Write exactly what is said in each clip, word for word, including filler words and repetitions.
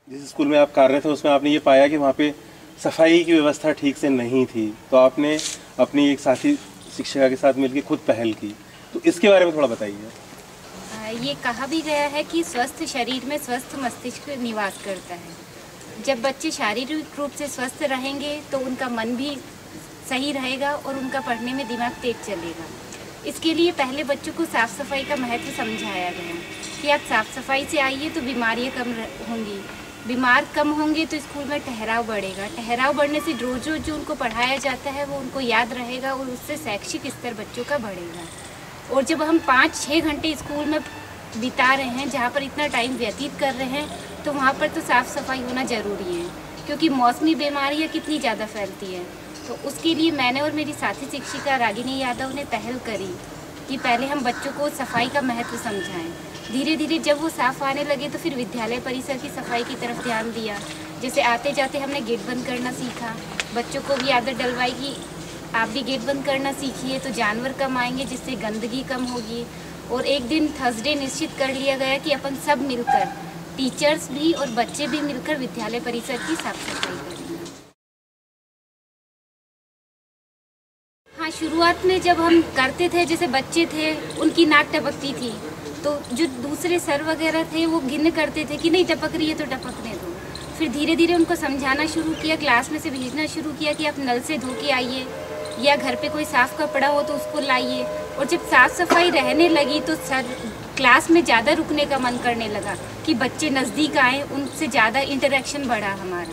जिस स्कूल में आप कार्यरत थे उसमें आपने ये पाया कि वहाँ पे सफाई की व्यवस्था ठीक से नहीं थी, तो आपने अपनी एक साथी शिक्षिका के साथ मिलकर खुद पहल की, तो इसके बारे में थोड़ा बताइए। ये कहा भी गया है कि स्वस्थ शरीर में स्वस्थ मस्तिष्क निवास करता है। जब बच्चे शारीरिक रूप से स्वस्थ रहेंगे तो उनका मन भी सही रहेगा और उनका पढ़ने में दिमाग तेज चलेगा। इसके लिए पहले बच्चों को साफ़ सफाई का महत्व समझाया गया कि आप साफ़ सफाई से आइए तो बीमारियां कम होंगी, बीमार कम होंगे तो स्कूल में ठहराव बढ़ेगा, ठहराव बढ़ने से रोज रोज जो उनको पढ़ाया जाता है वो उनको याद रहेगा और उससे शैक्षिक स्तर बच्चों का बढ़ेगा। और जब हम पाँच छः घंटे स्कूल में बिता रहे हैं, जहाँ पर इतना टाइम व्यतीत कर रहे हैं, तो वहाँ पर तो साफ़ सफाई होना ज़रूरी है, क्योंकि मौसमी बीमारियाँ कितनी ज़्यादा फैलती हैं। तो उसके लिए मैंने और मेरी साथी शिक्षिका रागिनी यादव ने पहल करी कि पहले हम बच्चों को सफाई का महत्व समझाएं। धीरे धीरे जब वो साफ़ आने लगे तो फिर विद्यालय परिसर की सफाई की तरफ ध्यान दिया। जैसे आते जाते हमने गेट बंद करना सीखा, बच्चों को भी आदत डलवाई कि आप भी गेट बंद करना सीखिए तो जानवर कम आएंगे, जिससे गंदगी कम होगी। और एक दिन थर्सडे निश्चित कर लिया गया कि अपन सब मिलकर, टीचर्स भी और बच्चे भी मिलकर विद्यालय परिसर की साफ सफाई करेंगे। हाँ, शुरुआत में जब हम करते थे, जैसे बच्चे थे उनकी नाक टपकती थी, तो जो दूसरे सर वगैरह थे वो गिन करते थे कि नहीं टपक रही है तो टपकने दो। फिर धीरे धीरे उनको समझाना शुरू किया, क्लास में से भेजना शुरू किया कि आप नल से धो के आइए, या घर पे कोई साफ़ कपड़ा हो तो उसको लाइए। और जब साफ़ सफाई रहने लगी तो सर क्लास में ज़्यादा रुकने का मन करने लगा कि बच्चे नज़दीक आए, उनसे ज़्यादा इंटरेक्शन बढ़ा हमारा।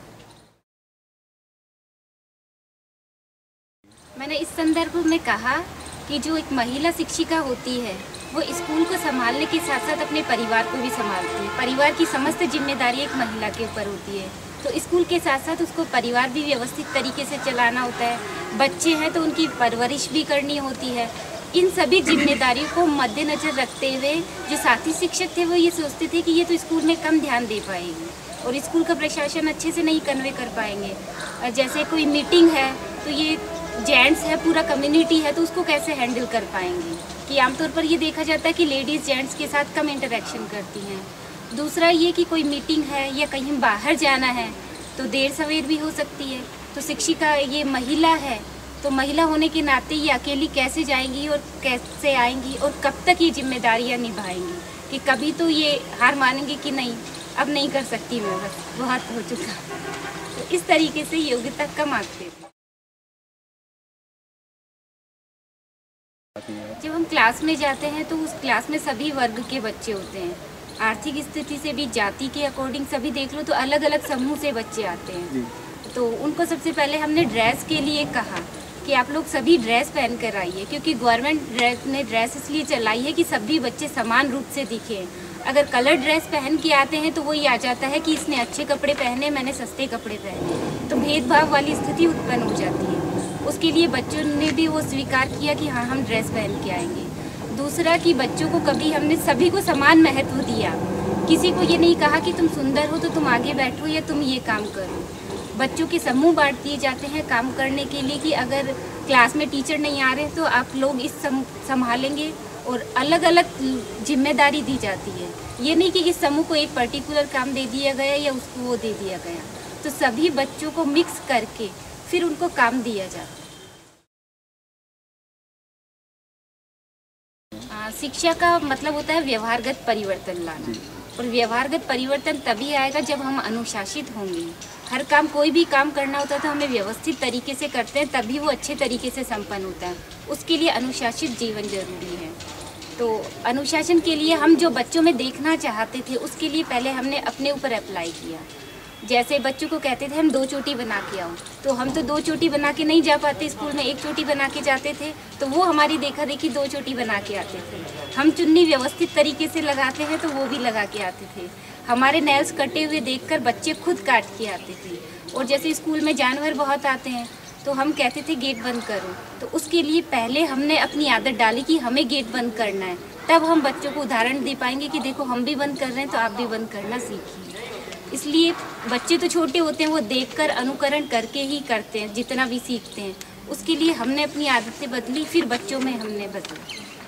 मैंने इस संदर्भ में कहा कि जो एक महिला शिक्षिका होती है वो स्कूल को संभालने के साथ साथ अपने परिवार को भी संभालती है। परिवार की समस्त जिम्मेदारी एक महिला के ऊपर होती है, तो स्कूल के साथ साथ उसको परिवार भी व्यवस्थित तरीके से चलाना होता है। बच्चे हैं तो उनकी परवरिश भी करनी होती है। इन सभी जिम्मेदारियों को मद्देनज़र रखते हुए जो साथी शिक्षक थे वो ये सोचते थे कि ये तो स्कूल में कम ध्यान दे पाएंगे और स्कूल का प्रशासन अच्छे से नहीं कन्वे कर पाएंगे। और जैसे कोई मीटिंग है तो ये जेंट्स है, पूरा कम्युनिटी है, तो उसको कैसे हैंडल कर पाएंगे, कि आमतौर पर ये देखा जाता है कि लेडीज़ जेंट्स के साथ कम इंटरेक्शन करती हैं। दूसरा ये कि कोई मीटिंग है या कहीं बाहर जाना है तो देर सवेर भी हो सकती है, तो शिक्षिका ये महिला है, तो महिला होने के नाते ये अकेली कैसे जाएंगी और कैसे आएंगी और कब तक ये जिम्मेदारियाँ निभाएंगी, कि कभी तो ये हार मानेंगे कि नहीं अब नहीं कर सकती मैं, बस बहुत हो चुका। तो इस तरीके से योग्यता कम आते थे। जब हम क्लास में जाते हैं तो उस क्लास में सभी वर्ग के बच्चे होते हैं। आर्थिक स्थिति से भी, जाति के अकॉर्डिंग सभी देख लो तो अलग अलग समूह से बच्चे आते हैं। तो उनको सबसे पहले हमने ड्रेस के लिए कहा कि आप लोग सभी ड्रेस पहन कर आइए, क्योंकि गवर्नमेंट ड्रेस ने ड्रेस इसलिए चलाई है कि सभी बच्चे समान रूप से दिखें। अगर कलर ड्रेस पहन के आते हैं तो वही आ जाता है कि इसने अच्छे कपड़े पहने, मैंने सस्ते कपड़े पहने, तो भेदभाव वाली स्थिति उत्पन्न हो जाती है। उसके लिए बच्चों ने भी वो स्वीकार किया कि हाँ हम ड्रेस पहन के आएंगे। दूसरा कि बच्चों को कभी हमने सभी को समान महत्व दिया, किसी को ये नहीं कहा कि तुम सुंदर हो तो तुम आगे बैठो या तुम ये काम करो। बच्चों के समूह बांट दिए जाते हैं काम करने के लिए कि अगर क्लास में टीचर नहीं आ रहे तो आप लोग इस संभालेंगे, और अलग अलग जिम्मेदारी दी जाती है। ये नहीं कि इस समूह को एक पर्टिकुलर काम दे दिया गया या उसको वो दे दिया गया, तो सभी बच्चों को मिक्स करके फिर उनको काम दिया जाता है। शिक्षा का मतलब होता है व्यवहारगत परिवर्तन लाना, और व्यवहारगत परिवर्तन तभी आएगा जब हम अनुशासित होंगे। हर काम, कोई भी काम करना होता है तो हमें व्यवस्थित तरीके से करते हैं, तभी वो अच्छे तरीके से संपन्न होता है। उसके लिए अनुशासित जीवन जरूरी है। तो अनुशासन के लिए हम जो बच्चों में देखना चाहते थे उसके लिए पहले हमने अपने ऊपर अप्लाई किया। जैसे बच्चों को कहते थे हम दो चोटी बना के आओ, तो हम तो दो चोटी बना के नहीं जा पाते स्कूल में, एक चोटी बना के जाते थे, तो वो हमारी देखा देखी दो चोटी बना के आते थे। हम चुन्नी व्यवस्थित तरीके से लगाते हैं तो वो भी लगा के आते थे। हमारे नेल्स कटे हुए देखकर बच्चे खुद काट के आते थे। और जैसे स्कूल में जानवर बहुत आते हैं तो हम कहते थे गेट बंद करो, तो उसके लिए पहले हमने अपनी आदत डाली कि हमें गेट बंद करना है, तब हम बच्चों को उदाहरण दे पाएंगे कि देखो हम भी बंद कर रहे हैं तो आप भी बंद करना सीखिए। इसलिए बच्चे तो छोटे होते हैं, वो देखकर अनुकरण करके ही करते हैं जितना भी सीखते हैं। उसके लिए हमने अपनी आदतें बदली, फिर बच्चों में हमने बदला।